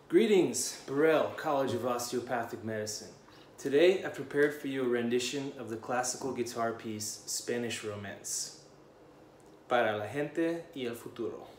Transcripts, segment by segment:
Greetings, Burrell, College of Osteopathic Medicine. Today I prepared for you a rendition of the classical guitar piece Spanish Romance. Para la gente y el futuro.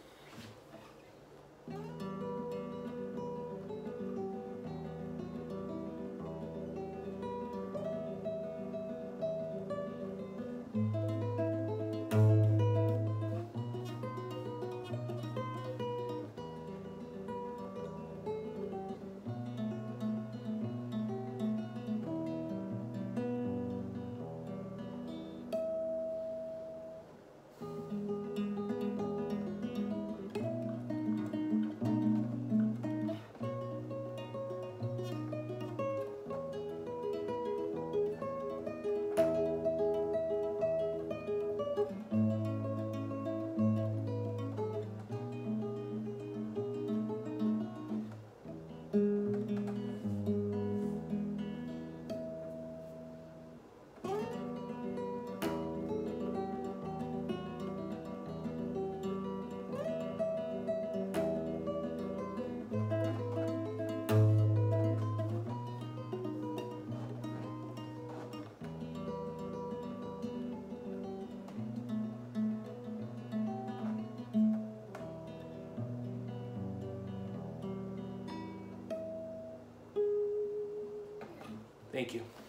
Thank you.